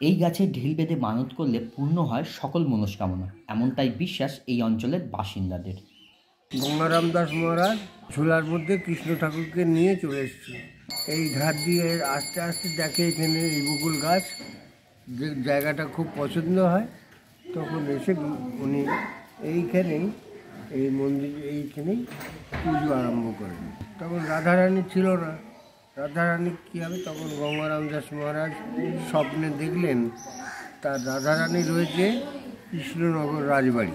এই গাছে ঢিল বেঁধে মানত করলে পূর্ণ হয় সকল মনস্কামনা, এমনটাই বিশ্বাস এই অঞ্চলের বাসিন্দাদের। গঙ্গারাম দাস মহারাজ ঝোলার মধ্যে কৃষ্ণ ঠাকুরকে নিয়ে চলে এসেছে। এই ধার দিয়ে আস্তে আস্তে দেখে এখানে এই বকুল গাছ, যে জায়গাটা খুব পছন্দ হয়, তখন এসে উনি এইখানেই এই মন্দির এইখানেই পুজো আরম্ভ করেন। তখন রাধারানী ছিল না, রাধারানী কী হবে, তখন গঙ্গারাম দাস মহারাজ স্বপ্নে দেখলেন তার রাধারানী রয়েছে কৃষ্ণনগর রাজবাড়ি।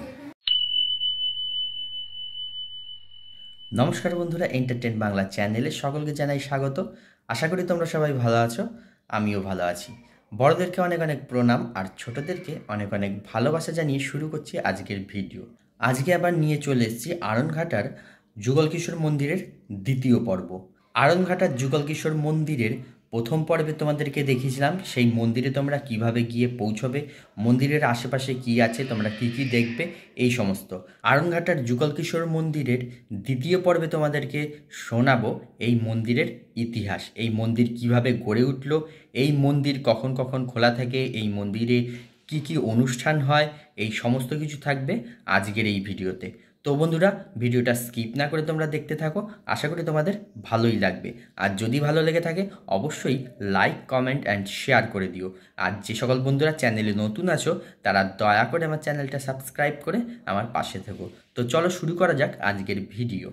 নমস্কার বন্ধুরা, এন্টারটেন বাংলা চ্যানেলে সকলকে জানাই স্বাগত। আশা করি তোমরা সবাই ভালো আছো, আমিও ভালো আছি। বড়দেরকে অনেক অনেক প্রণাম আর ছোটদেরকে অনেক অনেক ভালোবাসা জানিয়ে শুরু করছি আজকের ভিডিও। আজকে আবার নিয়ে চলে এসেছি আড়ংঘাটার যুগলকিশোর মন্দিরের দ্বিতীয় পর্ব। আড়ংঘাটার যুগলকিশোর মন্দিরের প্রথম পর্বে তোমাদেরকে দেখিয়েছিলাম সেই মন্দিরে তোমরা কিভাবে গিয়ে পৌঁছবে, মন্দিরের আশেপাশে কি আছে, তোমরা কি কি দেখবে, এই সমস্ত। আড়ংঘাটার যুগলকিশোর মন্দিরের দ্বিতীয় পর্বে তোমাদেরকে শোনাবো এই মন্দিরের ইতিহাস, এই মন্দির কিভাবে গড়ে উঠল, এই মন্দির কখন কখন খোলা থাকে, এই মন্দিরে কি কি অনুষ্ঠান হয়, এই সমস্ত কিছু থাকবে আজকের এই ভিডিওতে। তো বন্ধুরা, ভিডিওটা স্কিপ না করে তোমরা দেখতে থাকো, আশা করি তোমাদের ভালোই লাগবে। আর যদি ভালো লেগে থাকে অবশ্যই লাইক, কমেন্ট অ্যান্ড শেয়ার করে দিও। আর যে সকল বন্ধুরা চ্যানেলে নতুন আছো তারা দয়া করে আমার চ্যানেলটা সাবস্ক্রাইব করে আমার পাশে থেকো। তো চলো শুরু করা যাক আজকের ভিডিও।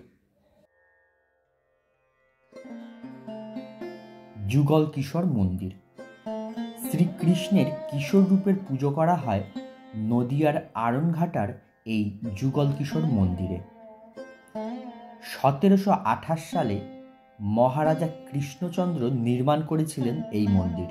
যুগলকিশোর মন্দির। শ্রীকৃষ্ণের কিশোর রূপের পুজো করা হয় নদিয়ার আড়ংঘাটার এই যুগলকিশোর মন্দিরে। 1728 সালে মহারাজা কৃষ্ণচন্দ্র নির্মাণ করেছিলেন এই মন্দির।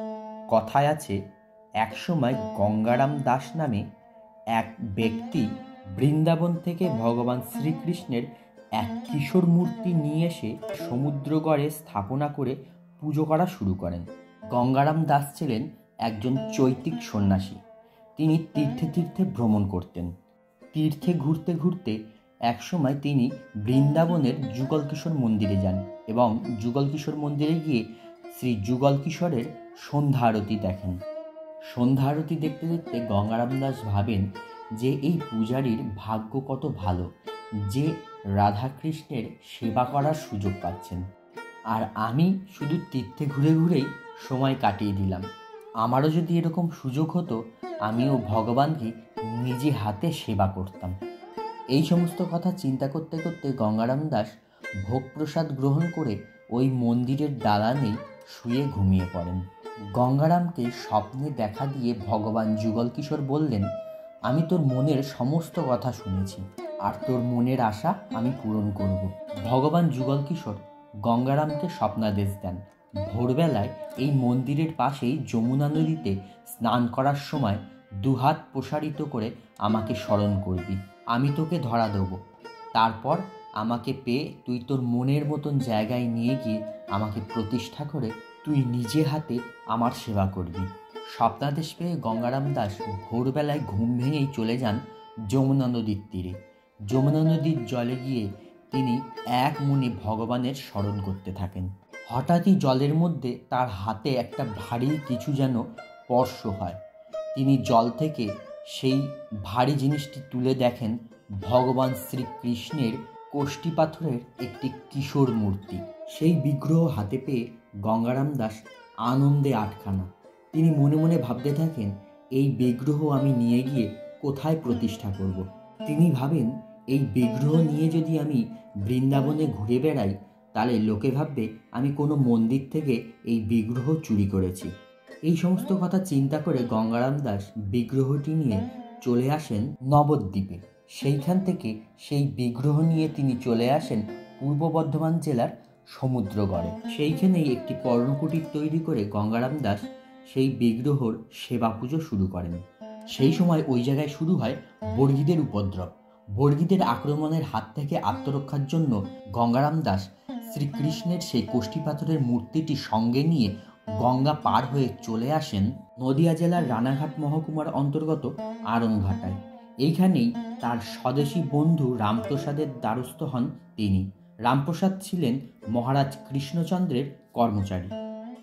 কথায় আছে, একসময় গঙ্গারাম দাস নামে এক ব্যক্তি বৃন্দাবন থেকে ভগবান শ্রীকৃষ্ণের এক কিশোর মূর্তি নিয়ে এসে সমুদ্রগড়ে স্থাপনা করে পুজো করা শুরু করেন। গঙ্গারাম দাস ছিলেন একজন চৈতিক সন্ন্যাসী। তিনি তীর্থে তীর্থে ভ্রমণ করতেন। তীর্থে ঘুরতে ঘুরতে একসময় তিনি বৃন্দাবনের যুগলকিশোর মন্দিরে যান এবং যুগলকিশোর মন্দিরে গিয়ে শ্রী যুগলকিশোরের সন্ধ্যা আরতি দেখেন। সন্ধ্যা আরতি দেখতে দেখতে গঙ্গারাম দাস ভাবেন যে এই পূজারীর ভাগ্য কত ভালো যে রাধাকৃষ্ণের সেবা করার সুযোগ পাচ্ছেন, আর আমি শুধু তীর্থে ঘুরে ঘুরেই সময় কাটিয়ে দিলাম। আমারও যদি এরকম সুযোগ হতো আমিও ভগবানকে নিজে হাতে সেবা করতাম। এই সমস্ত কথা চিন্তা করতে করতে গঙ্গারাম দাস ভোগ প্রসাদ গ্রহণ করে ওই মন্দিরের দালানেই শুয়ে ঘুমিয়ে পড়েন। গঙ্গারামকে স্বপ্নে দেখা দিয়ে ভগবান যুগলকিশোর বললেন, আমি তোর মনের সমস্ত কথা শুনেছি আর তোর মনের আশা আমি পূরণ করব। ভগবান যুগলকিশোর গঙ্গারামকে স্বপ্নাদেশ দেন, ভোরবেলায় এই মন্দিরের পাশেই যমুনা নদীতে স্নান করার সময় দুহাত প্রসারিত করে আমাকে স্মরণ করবি, আমি তোকে ধরা দেব। তারপর আমাকে পেয়ে তুই তোর মনের মতন জায়গায় নিয়ে গিয়ে আমাকে প্রতিষ্ঠা করে তুই নিজে হাতে আমার সেবা করবি। স্বপ্নাদেশ পেয়ে গঙ্গারাম দাস ভোরবেলায় ঘুম ভেঙেই চলে যান যমুনা নদীর তীরে। যমুনা নদীর জলে গিয়ে তিনি এক মনে ভগবানের স্মরণ করতে থাকেন। হঠাৎই জলের মধ্যে তার হাতে একটা ভারী কিছু যেন স্পর্শ হয়। তিনি জল থেকে সেই ভারী জিনিসটি তুলে দেখেন ভগবান শ্রীকৃষ্ণের কোষ্ঠী পাথরের একটি কিশোর মূর্তি। সেই বিগ্রহ হাতে পেয়ে গঙ্গারাম দাস আনন্দে আটখানা। তিনি মনে মনে ভাবতে থাকেন, এই বিগ্রহ আমি নিয়ে গিয়ে কোথায় প্রতিষ্ঠা করব। তিনি ভাবেন, এই বিগ্রহ নিয়ে যদি আমি বৃন্দাবনে ঘুরে বেড়াই তাহলে লোকে ভাববে আমি কোনো মন্দির থেকে এই বিগ্রহ চুরি করেছি। এই সমস্ত কথা চিন্তা করে গঙ্গারাম দাস বিগ্রহটি নিয়ে চলে আসেন নবদ্বীপে। সেইখান থেকে সেই বিগ্রহ নিয়ে তিনি চলে আসেন পূর্ব বর্ধমান জেলার সমুদ্রগড়ে। সেইখানেই একটি পর্ণকুটির তৈরি করে গঙ্গারাম দাস সেই বিগ্রহর সেবা পুজো শুরু করেন। সেই সময় ওই জায়গায় শুরু হয় বর্গীদের উপদ্রব। বর্গীদের আক্রমণের হাত থেকে আত্মরক্ষার জন্য গঙ্গারাম দাস শ্রীকৃষ্ণের সেই কোষ্ঠী পাথরের মূর্তিটি সঙ্গে নিয়ে গঙ্গা পার হয়ে চলে আসেন নদিয়া জেলার রানাঘাট মহকুমার অন্তর্গত আড়ংঘাটায়। এইখানেই তার স্বদেশী বন্ধু রামপ্রসাদের দ্বারস্থ হন তিনি। রামপ্রসাদ ছিলেন মহারাজ কৃষ্ণচন্দ্রের কর্মচারী।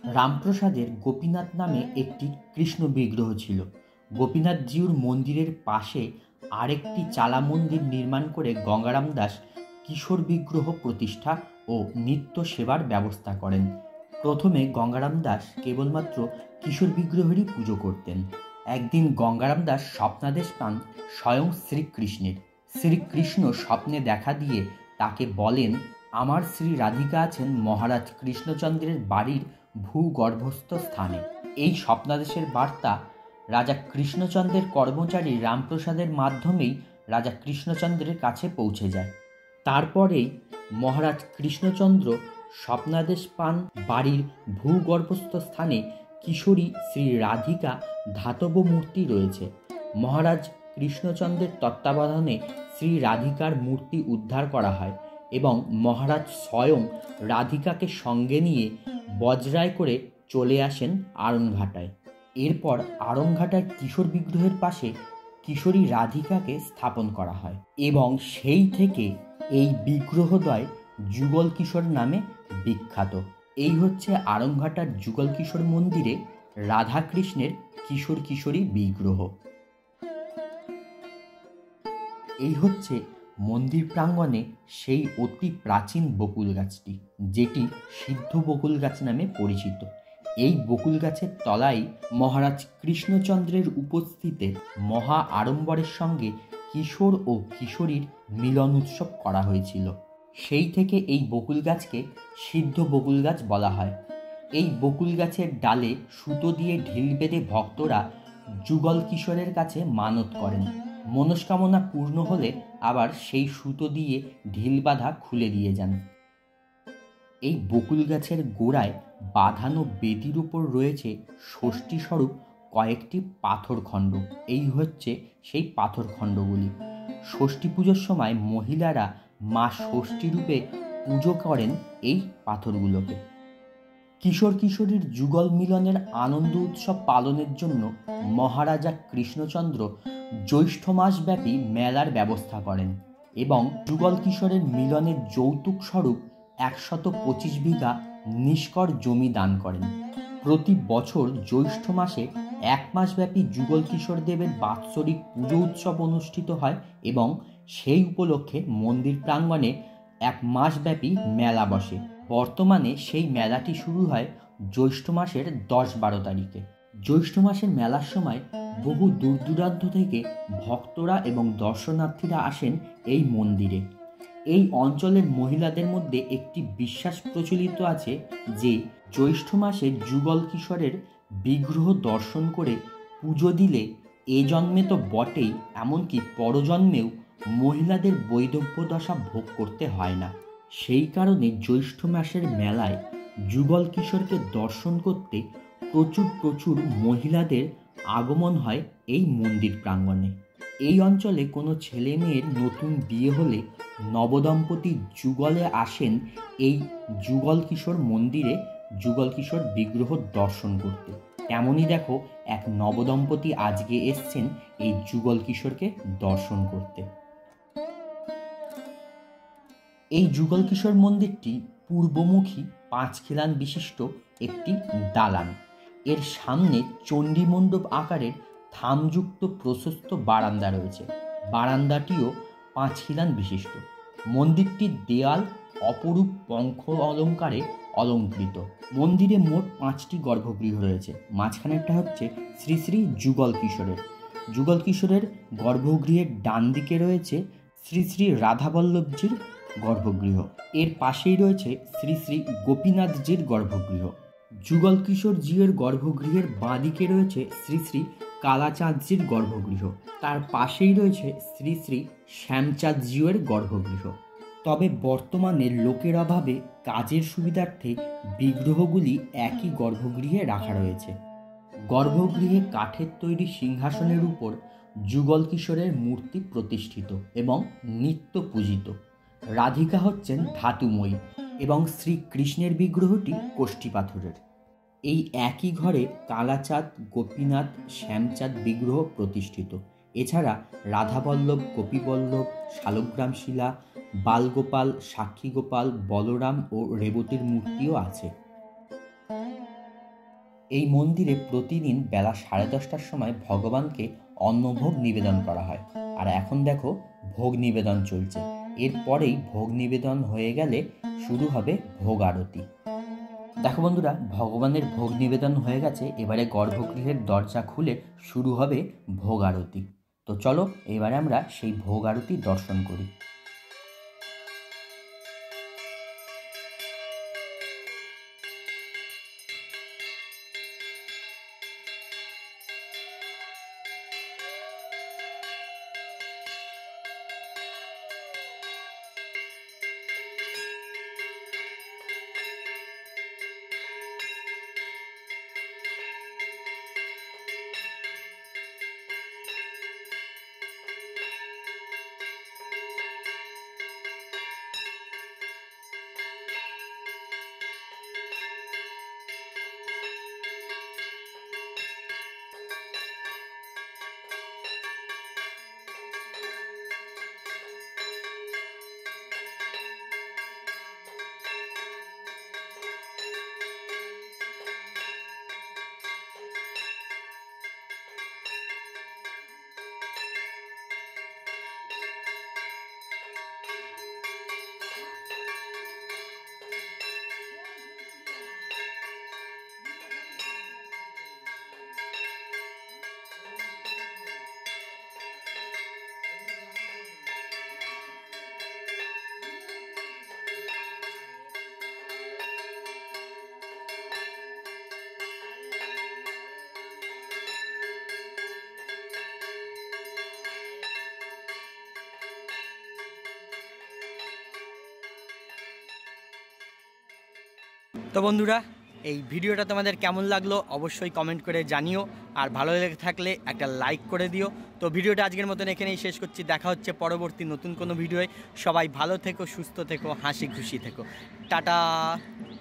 রামপ্রসাদের গোপীনাথ নামে একটি কৃষ্ণ বিগ্রহ ছিল। গোপীনাথজিউর মন্দিরের পাশে আরেকটি চালা মন্দির নির্মাণ করে গঙ্গারাম দাস কিশোর বিগ্রহ প্রতিষ্ঠা ও নিত্য সেবার ব্যবস্থা করেন। প্রথমে গঙ্গারাম দাস কেবলমাত্র কিশোর বিগ্রহেরই পুজো করতেন। একদিন গঙ্গারাম দাস স্বপ্নাদেশ পান স্বয়ং শ্রীকৃষ্ণের। শ্রীকৃষ্ণ স্বপ্নে দেখা দিয়ে তাকে বলেন, আমার শ্রী রাধিকা আছেন মহারাজ কৃষ্ণচন্দ্রের বাড়ির ভূগর্ভস্থ স্থানে। এই স্বপ্নাদেশের বার্তা রাজা কৃষ্ণচন্দ্রের কর্মচারী রামপ্রসাদের মাধ্যমেই রাজা কৃষ্ণচন্দ্রের কাছে পৌঁছে যায়। তারপরেই মহারাজ কৃষ্ণচন্দ্র স্বপ্নাদেশ পান বাড়ির ভূগর্ভস্থ স্থানে কিশোরী শ্রী রাধিকা ধাতব মূর্তি রয়েছে। মহারাজ কৃষ্ণচন্দ্রের তত্ত্বাবধানে শ্রী রাধিকার মূর্তি উদ্ধার করা হয় এবং মহারাজ স্বয়ং রাধিকাকে সঙ্গে নিয়ে বজ্রায় করে চলে আসেন আড়ংঘাটায়। এরপর আড়ংঘাটার কিশোর বিগ্রহের পাশে কিশোরী রাধিকাকে স্থাপন করা হয় এবং সেই থেকে এই বিগ্রহদ্বয় যুগল কিশোর নামে বিখ্যাত। এই হচ্ছে আড়ংঘাটার যুগল কিশোর মন্দিরে রাধাকৃষ্ণের কিশোর কিশোরী বিগ্রহ। এই হচ্ছে মন্দির প্রাঙ্গণে সেই অতি প্রাচীন বকুল গাছটি, যেটি সিদ্ধ বকুল গাছ নামে পরিচিত। এই বকুল গাছের তলায় মহারাজ কৃষ্ণচন্দ্রের উপস্থিতিতে মহা আড়ম্বরের সঙ্গে কিশোর ও কিশোরীর মিলন উৎসব করা হয়েছিল। সেই থেকে এই বকুল গাছকে সিদ্ধ বকুল গাছ বলা হয়। এই বকুল গাছের ডালে সুতো দিয়ে ঢিল বেঁধে ভক্তরা যুগল কিশোরের কাছে মানত করেন। মনস্কামনা পূর্ণ হলে আবার সেই সুতো দিয়ে ঢিল বাঁধা খুলে দিয়ে যান। এই বকুল গাছের গোড়ায় বাঁধানো বেদির উপর রয়েছে ষষ্ঠীস্বরূপ কয়েকটি পাথরখণ্ড। এই হচ্ছে সেই পাথরখণ্ডগুলি। ষষ্ঠী পুজোর সময় মহিলারা মা ষষ্ঠী রূপে পুজো করেন এই পাথরগুলোকে। কিশোর কিশোরীর যুগল মিলনের আনন্দ উৎসব পালনের জন্য মহারাজা কৃষ্ণচন্দ্র জ্যৈষ্ঠ মাসব্যাপী মেলার ব্যবস্থা করেন এবং যুগল কিশোরের মিলনের যৌতুক স্বরূপ 125 বিঘা নিষ্কর জমি দান করেন। প্রতি বছর জ্যৈষ্ঠ মাসে 1 মাসব্যাপী যুগল কিশোর দেবের বাৎসরিক পুজো উৎসব অনুষ্ঠিত হয় এবং সেই উপলক্ষে মন্দির প্রাঙ্গণে 1 মাসব্যাপী মেলা বসে। বর্তমানে সেই মেলাটি শুরু হয় জ্যৈষ্ঠ মাসের 10-12 তারিখে। জ্যৈষ্ঠ মাসের মেলার সময় বহু দূর দূরান্ত থেকে ভক্তরা এবং দর্শনার্থীরা আসেন এই মন্দিরে। এই অঞ্চলের মহিলাদের মধ্যে একটি বিশ্বাস প্রচলিত আছে যে জ্যৈষ্ঠ মাসে যুগল কিশোরের বিগ্রহ দর্শন করে পুজো দিলে এ জন্মে তো বটেই, এমনকি পরজন্মেও মহিলাদের বৈধব্য দশা ভোগ করতে হয় না। সেই কারণে জ্যৈষ্ঠ মাসের মেলায় যুগল কিশোরকে দর্শন করতে প্রচুর মহিলাদের আগমন হয় এই মন্দির প্রাঙ্গণে। এই অঞ্চলে কোনো ছেলে মেয়ের নতুন বিয়ে হলে নবদম্পতি যুগলে আসেন এই যুগল কিশোর মন্দিরে যুগল কিশোর বিগ্রহ দর্শন করতে। তেমনই দেখো এক নবদম্পতি আজকে এসছেন এই যুগল কিশোরকে দর্শন করতে। এই যুগল কিশোর মন্দিরটি পূর্বমুখী 5 খিলান বিশিষ্ট একটি দালান। এর সামনে চণ্ডী মণ্ডপ আকারের থামযুক্ত প্রশস্ত বারান্দা রয়েছে। বারান্দাটিও 5 খিলান বিশিষ্ট। মন্দিরটির দেয়াল অপরূপ পঙ্খ অলঙ্কারে অলঙ্কৃত। মন্দিরে মোট 5টি গর্ভগৃহ রয়েছে। মাঝখানেরটা হচ্ছে শ্রী শ্রী যুগল কিশোরের। যুগল কিশোরের গর্ভগৃহের ডান দিকে রয়েছে শ্রী শ্রী রাধাবল্লভজির গর্ভগৃহ। এর পাশেই রয়েছে শ্রী শ্রী গোপীনাথজির গর্ভগৃহ। যুগল কিশোর জিউর গর্ভগৃহের বাঁ দিকে রয়েছে শ্রী শ্রী কালাচাঁদজির গর্ভগৃহ। তার পাশেই রয়েছে শ্রী শ্রী শ্যামচাঁদ জিউর গর্ভগৃহ। তবে বর্তমানে লোকের অভাবে কাজের সুবিধার্থে বিগ্রহগুলি একই গর্ভগৃহে রাখা রয়েছে। গর্ভগৃহে কাঠের তৈরি সিংহাসনের উপর যুগল কিশোরের মূর্তি প্রতিষ্ঠিত এবং নিত্য পূজিত। রাধিকা হচ্ছেন ধাতুময়ী এবং শ্রীকৃষ্ণের বিগ্রহটি কোষ্ঠী পাথরের। এই একই ঘরে কালাচাঁদ, গোপীনাথ, শ্যামচাঁদ বিগ্রহ প্রতিষ্ঠিত। এছাড়া রাধাবল্লভ, গোপীবল্লভ, শালগ্রাম শিলা, বালগোপাল, সাক্ষীগোপাল, বলরাম ও রেবতীর মূর্তিও আছে। এই মন্দিরে প্রতিদিন বেলা 10:30টার সময় ভগবানকে অন্নভোগ নিবেদন করা হয়। আর এখন দেখো ভোগ নিবেদন চলছে। এরপরেই ভোগ নিবেদন হয়ে গেলে শুরু হবে ভোগ আরতি। দেখো বন্ধুরা, ভগবানের ভোগ নিবেদন হয়ে গেছে, এবারে গর্ভগৃহের দরজা খুলে শুরু হবে ভোগ আরতি। তো চলো এবারে আমরা সেই ভোগ আরতি দর্শন করি। তো বন্ধুরা, এই ভিডিওটা তোমাদের কেমন লাগলো অবশ্যই কমেন্ট করে জানিও, আর ভালো লেগে থাকলে একটা লাইক করে দিও। তো ভিডিওটা আজকের মতন এখানেই শেষ করছি। দেখা হচ্ছে পরবর্তী নতুন কোনো ভিডিওয়। সবাই ভালো থেকো, সুস্থ থেকো, হাসি খুশি থেকো। টাটা।